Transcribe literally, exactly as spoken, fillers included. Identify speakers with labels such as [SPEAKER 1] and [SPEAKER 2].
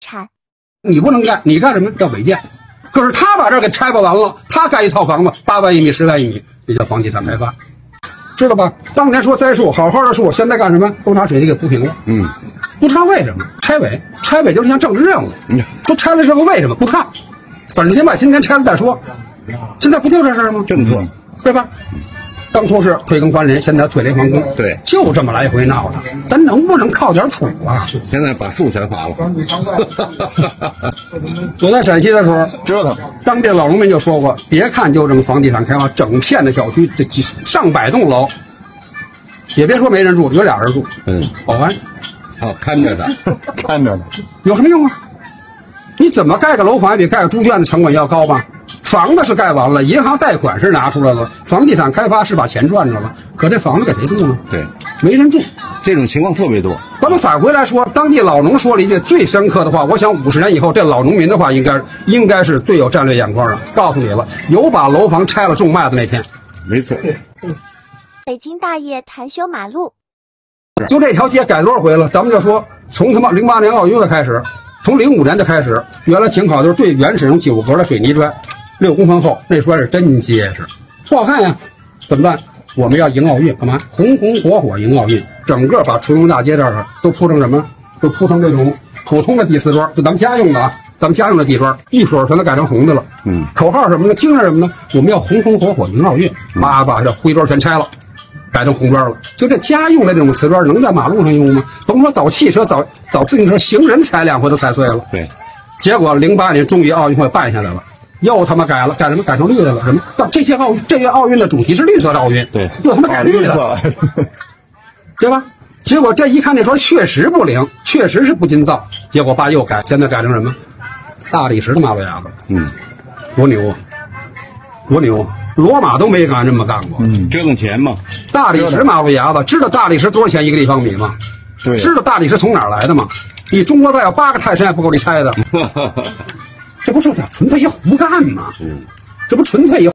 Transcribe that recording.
[SPEAKER 1] 产。
[SPEAKER 2] 你不能干，你干什么？叫违建。可是他把这儿给拆吧完了，他盖一套房子，八万一米、十万一米，这叫房地产开发，知道吧？当年说栽树，好好的树，现在干什么？都拿水泥给铺平了。嗯，不知道为什么拆违，拆违就是项政治任务。说拆了之后为什么不知道？反正先把今天拆了再说。现在不就这事儿吗？
[SPEAKER 3] 政策，
[SPEAKER 2] 对吧？当初是退耕还林，现在退雷还耕，
[SPEAKER 3] 对，
[SPEAKER 2] 就这么来回闹的。咱能不能靠点谱啊？
[SPEAKER 3] 现在把树全伐了。
[SPEAKER 2] 我在陕西的时候，
[SPEAKER 3] 折腾，
[SPEAKER 2] 当地老农民就说过，别看就这个房地产开发，整片的小区，这几上百栋楼，也别说没人住，有俩人住，嗯，保安，
[SPEAKER 3] 好看着的，看着的，
[SPEAKER 2] 有什么用啊？你怎么盖个楼房比盖个猪圈的成本要高吧？房子是盖完了，银行贷款是拿出来了，房地产开发是把钱赚着了，可这房子给谁住呢？
[SPEAKER 3] 对，
[SPEAKER 2] 没人住，
[SPEAKER 3] 这种情况特别多。
[SPEAKER 2] 咱们返回来说，当地老农说了一句最深刻的话，我想五十年以后，这老农民的话应该应该是最有战略眼光的。告诉你了，有把楼房拆了种麦子那天。
[SPEAKER 3] 没错。
[SPEAKER 1] 北京大业谈修马路，
[SPEAKER 2] 就这条街改多少回了？咱们就说，从他妈零八年奥运会开始，从零五年就开始，原来挺好，就是最原始那种九格的水泥砖。六公分厚，那砖是真结实，不好看呀。怎么办？我们要迎奥运，干嘛？红红火火迎奥运，整个把崇文大街这儿都铺成什么？都铺成这种普通的地瓷砖，就咱们家用的啊，咱们家用的地砖，一水儿全都改成红的了。嗯，口号什么呢？精神什么呢？我们要红红火火迎奥运，妈把这灰砖全拆了，改成红砖了。就这家用的这种瓷砖，能在马路上用吗？甭说造汽车，造造自行车，行人踩两回都踩碎了。
[SPEAKER 3] 对，
[SPEAKER 2] 结果零八年终于奥运会办下来了。又他妈改了，改什么？改成绿的了？什么？到这届奥这届奥运的主题是绿色的奥运，
[SPEAKER 3] 对，
[SPEAKER 2] 又他妈改绿的，对吧？结果这一看这砖确实不灵，确实是不禁造，结果爸又改，现在改成什么？大理石的马路牙子，嗯，多牛啊，多牛啊！罗马都没敢这么干过，
[SPEAKER 3] 嗯，折腾钱嘛。
[SPEAKER 2] 大理石马路牙子，知道大理石多少钱一个立方米吗？
[SPEAKER 3] 对，
[SPEAKER 2] 知道大理石从哪儿来的吗？你中国再有八个泰山也不够你拆的。这不是叫纯粹一胡干吗？嗯，这不纯粹一。